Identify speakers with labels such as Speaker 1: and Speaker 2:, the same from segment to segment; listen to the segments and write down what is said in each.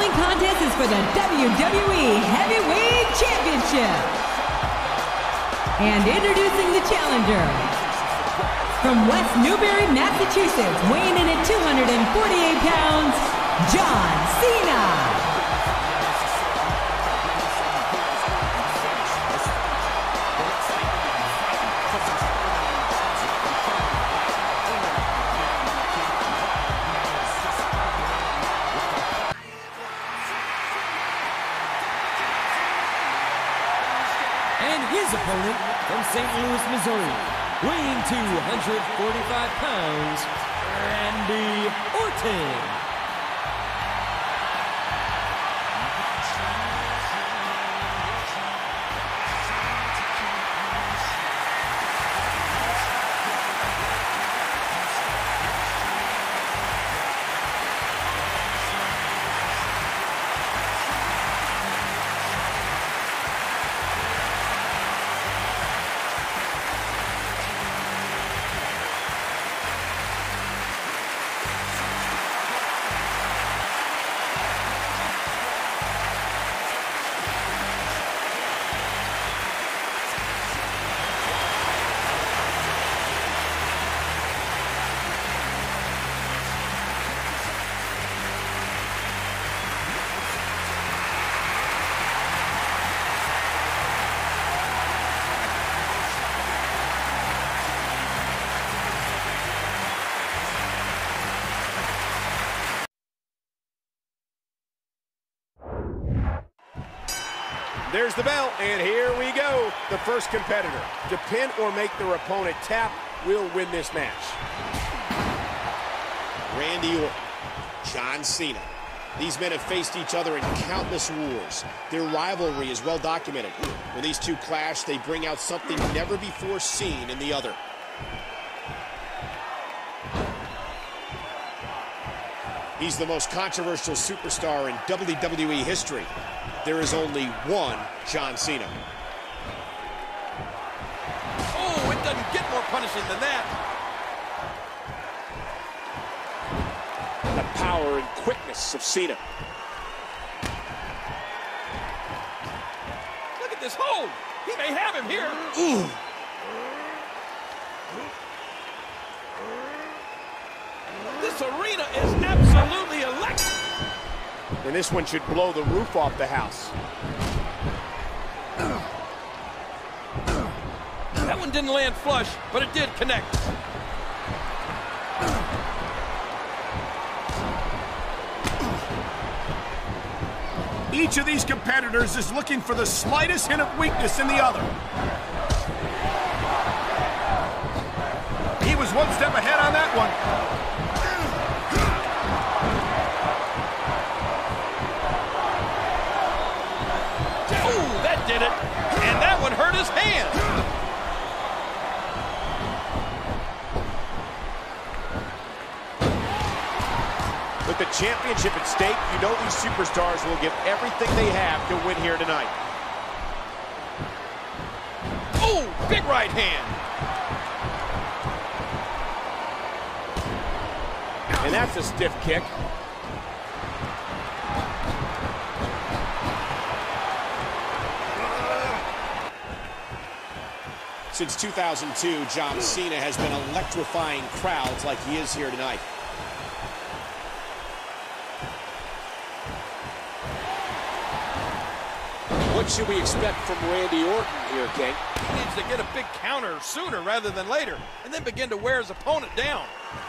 Speaker 1: following contest is for the WWE Heavyweight Championship. And introducing the challenger, from West Newbury, Massachusetts, weighing in at 248 pounds, John Cena.
Speaker 2: And his opponent from St. Louis, Missouri, weighing 245 pounds, Randy Orton.
Speaker 3: There's the bell, and here we go. The first competitor to pin or make their opponent tap will win this match. Randy Orton, John Cena. These men have faced each other in countless wars. Their rivalry is well documented. When these two clash, they bring out something never before seen in the other. He's the most controversial superstar in WWE history. There is only one John Cena.
Speaker 4: Oh, it doesn't get more punishing than that.
Speaker 3: The power and quickness of Cena.
Speaker 4: Look at this hold. He may have him here.
Speaker 3: Ooh.
Speaker 4: This arena is absolutely electric.
Speaker 3: And this one should blow the roof off the house.
Speaker 4: That one didn't land flush, but it did connect.
Speaker 3: Each of these competitors is looking for the slightest hint of weakness in the other. He was one step ahead on that one.
Speaker 4: Did it, and that one hurt his hand.
Speaker 3: With the championship at stake, you know these superstars will give everything they have to win here tonight.
Speaker 4: Oh, big right hand.
Speaker 3: And that's a stiff kick. Since 2002, John Cena has been electrifying crowds like he is here tonight. What should we expect from Randy Orton here, King?
Speaker 4: He needs to get a big counter sooner rather than later, and then begin to wear his opponent down.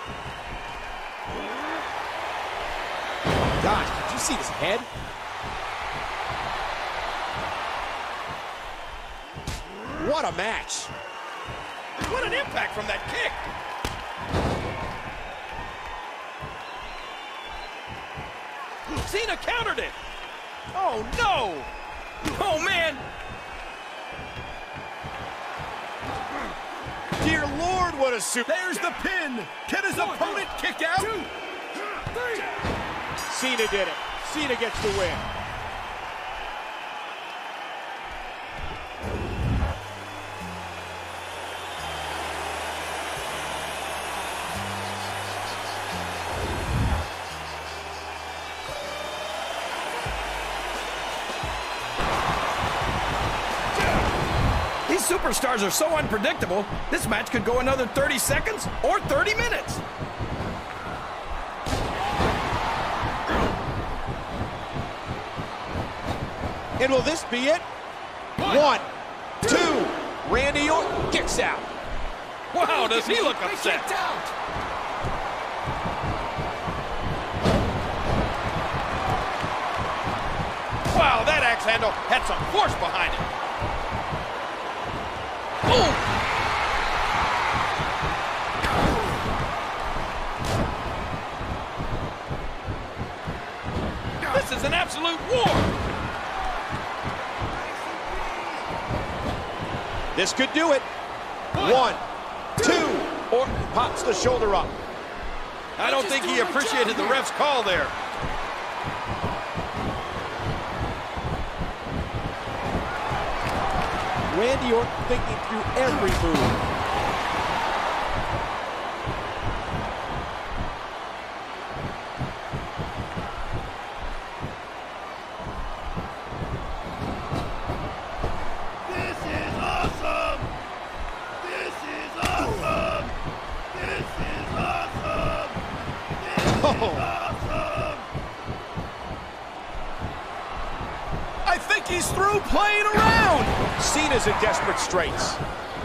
Speaker 3: Gosh, did you see his head? What a match.
Speaker 4: What an impact from that kick. Cena countered it. Oh, no. Oh, man.
Speaker 3: Dear Lord, what a super. There's the pin. Can his opponent kick out? 2, 3. Cena did it. Cena gets the win.
Speaker 4: superstars are so unpredictable, this match could go another 30 seconds or 30 minutes.
Speaker 3: And will this be it? One, two. Randy Orton kicks out.
Speaker 4: Wow, does he look upset? Wow, that axe handle had some force behind it. Boom! This is an absolute war.
Speaker 3: This could do it. One, two. Orton pops the shoulder up.
Speaker 4: I don't think he appreciated the ref's call there.
Speaker 3: Randy Orton thinking through every move.
Speaker 5: This is awesome! This is awesome! This is awesome! This is awesome!
Speaker 4: I think he's through playing around.
Speaker 3: Cena's in desperate straits.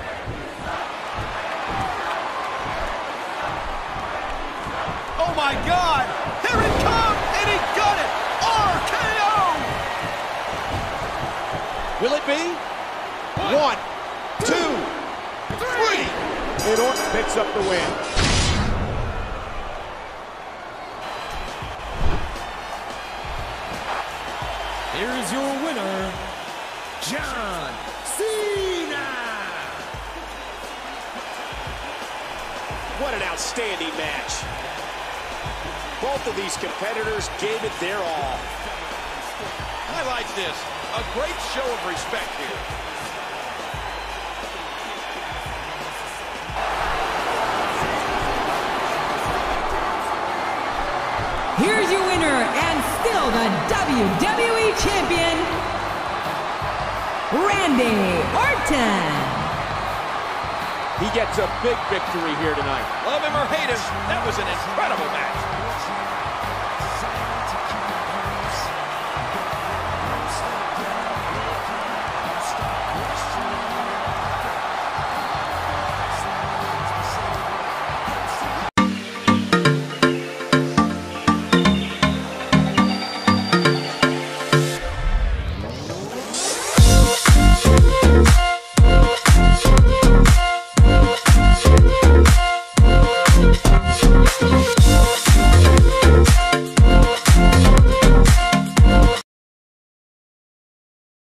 Speaker 4: Oh my God! Here it comes, and he got it! RKO!
Speaker 3: Will it be? One, two, three. And Orton picks up the win.
Speaker 2: Here is your winner, John Cena!
Speaker 3: What an outstanding match. Both of these competitors gave it their all.
Speaker 4: I like this. A great show of respect here.
Speaker 1: Here's your winner and still the WWE Champion, Randy Orton.
Speaker 3: He gets a big victory here tonight.
Speaker 4: Love him or hate him, that was an incredible match.